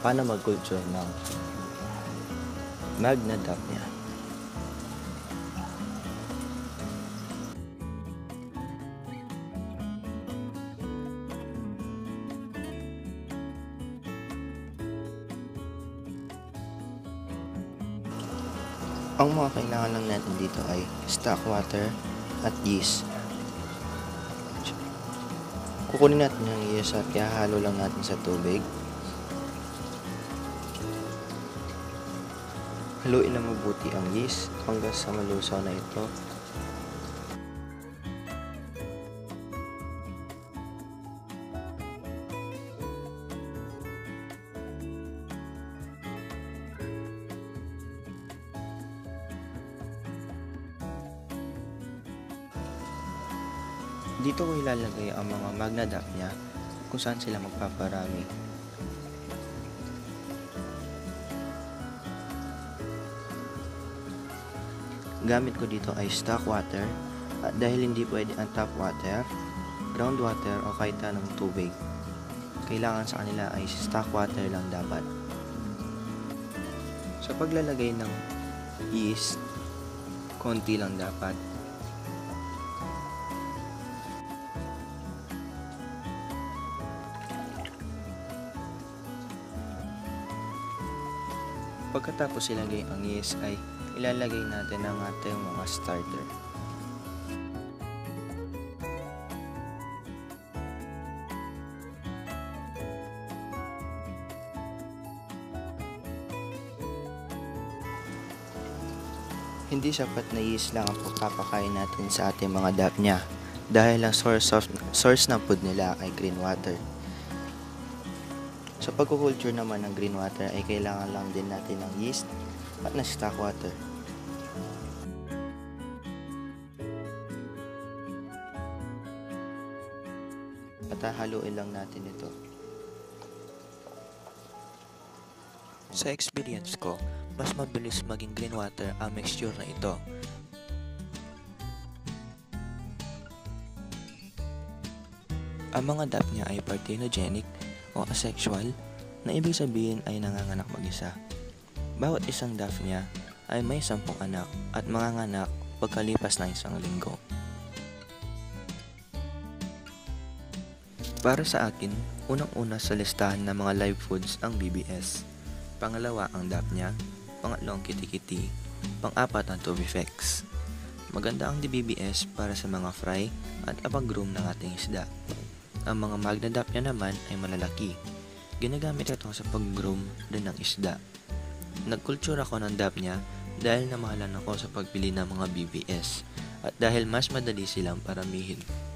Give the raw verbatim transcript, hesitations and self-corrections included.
paano mag-culture ng Magna Daphnia. Ang mga kailangan lang natin dito ay stock water at yeast. Kukunin natin yung yeast at ihahalo lang natin sa tubig. Haluin na mabuti ang yeast hanggang sa malusaw na ito. Dito ko ilalagay ang mga Magna Daphnia kung saan sila magpaparami. Gamit ko dito ay stock water at dahil hindi pwede ang tap water, groundwater o kahit anong tubig, kailangan sa kanila ay stock water lang dapat. Sa paglalagay ng yeast, konti lang dapat. Pagkatapos ilagay ang yeast ay ilalagay natin ang ating mga starter. Hindi sapat na yeast lang ang pagpapakain natin sa ating mga Daphnia dahil ang source, of, source ng food nila ay green water. Sa pagkukulture naman ng green water ay kailangan lang din natin ng yeast at ng stock water. At hahaluin lang natin ito. Sa experience ko, mas mabilis maging green water ang mixture na ito. Ang mga Daphnia ay parthenogenic o asexual na ibig sabihin ay nanganganak mag-isa. Bawat isang Daphnia ay may sampung anak at manganganak pagkalipas ng isang linggo. Para sa akin, unang-una sa listahan ng mga live foods ang B B S. Pangalawa ang Daphnia, pangatlo ang Kitikiti, pang-apat ang Tubifex. Maganda ang D B B S para sa mga fry at apag-groom ng ating isda. Ang mga Magna Daphnia naman ay malalaki. Ginagamit ito sa pag-groom din ng isda. Nagkulture ako ng Daphnia dahil namahalan ako sa pagpili ng mga B B S at dahil mas madali silang paramihin.